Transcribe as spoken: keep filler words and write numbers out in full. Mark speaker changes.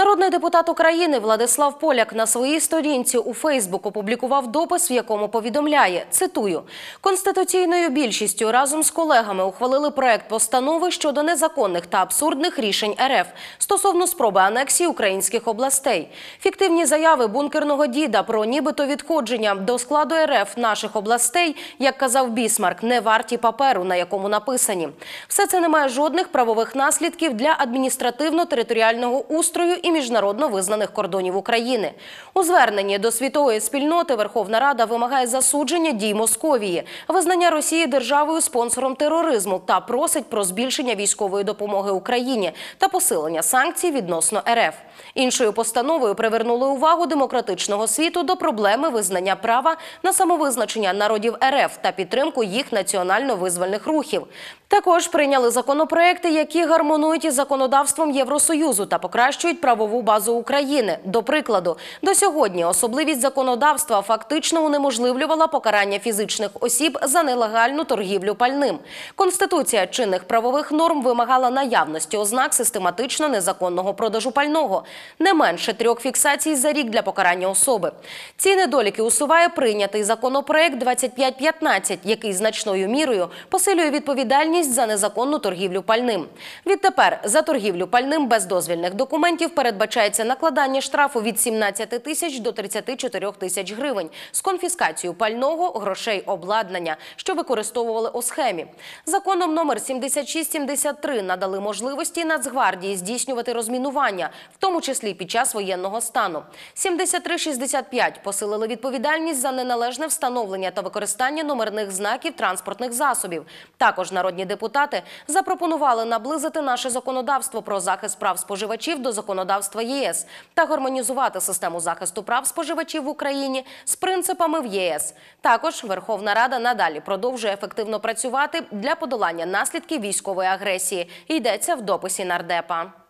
Speaker 1: Народний депутат України Владислав Поляк на своїй сторінці у Фейсбук опублікував допис, в якому повідомляє, цитую, «Конституційною більшістю разом з колегами ухвалили проект постанови щодо незаконних та абсурдних рішень РФ стосовно спроби анексії українських областей. Фіктивні заяви бункерного діда про нібито відходження до складу РФ наших областей, як казав Бісмарк, не варті паперу, на якому написані. Все це не має жодних правових наслідків для адміністративно-територіального устрою і міжнародно визнаних кордонів України. У зверненні до світової спільноти Верховна Рада вимагає засудження дій Московії, визнання Росії державою-спонсором тероризму та просить про збільшення військової допомоги Україні та посилення санкцій відносно РФ. Іншою постановою привернули увагу демократичного світу до проблеми визнання права на самовизначення народів РФ та підтримку їх національно-визвольних рухів. Також прийняли законопроекти, які гармонують із законодавством Євросоюзу та покращують правову базу України. До прикладу, до сьогодні особливість законодавства фактично унеможливлювала покарання фізичних осіб за нелегальну торгівлю пальним. Конституція чинних правових норм вимагала наявності ознак систематично незаконного продажу пального, не менше трьох фіксацій за рік для покарання особи. Ці недоліки усуває прийнятий законопроект двадцять п'ять п'ятнадцять, який значною мірою посилює відповідальність за незаконну торгівлю пальним. Відтепер за торгівлю пальним без дозвільних документів передбачається накладання штрафу від сімнадцяти тисяч до тридцяти чотирьох тисяч гривень з конфіскацією пального, грошей, обладнання, що використовували у схемі. Законом номер сімдесят шість сімдесят три надали можливості Нацгвардії здійснювати розмінування, в тому числі під час воєнного стану. сімдесят три шістдесят п'ять посилили відповідальність за неналежне встановлення та використання номерних знаків транспортних засобів. Також народні депутати запропонували наблизити наше законодавство про захист прав споживачів до законодавства ЄС та гармонізувати систему захисту прав споживачів в Україні з принципами в ЄС. Також Верховна Рада надалі продовжує ефективно працювати для подолання наслідків військової агресії. Йдеться в дописі нардепа.